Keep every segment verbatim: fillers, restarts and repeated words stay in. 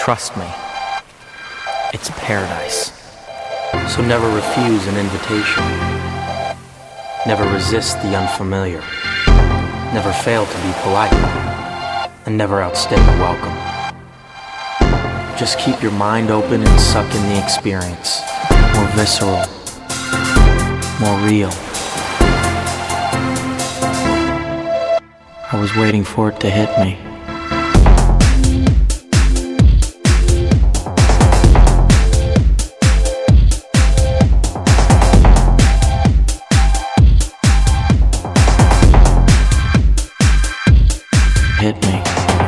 Trust me, it's paradise. So never refuse an invitation. Never resist the unfamiliar. Never fail to be polite. And never outstay your welcome. Just keep your mind open and suck in the experience. More visceral. More real. I was waiting for it to hit me. Hit me.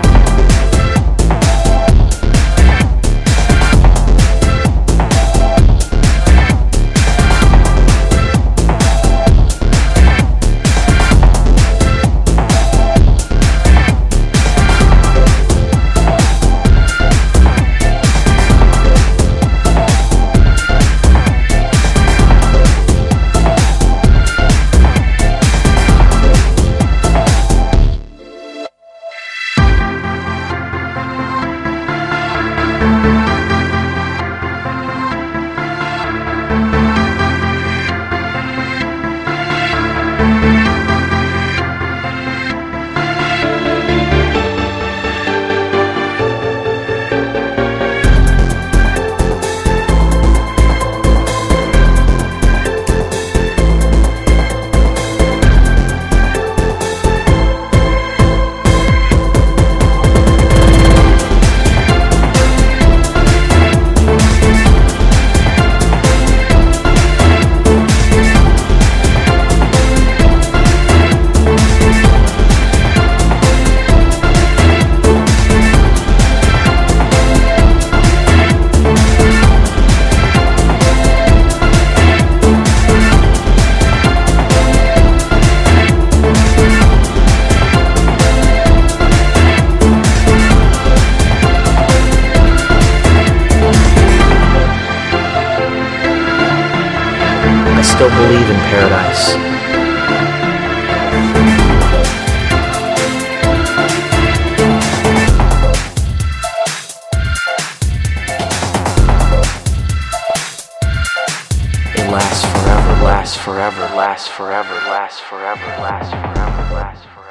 I still believe in paradise. It lasts forever, lasts forever, lasts forever, lasts forever, lasts forever, lasts forever.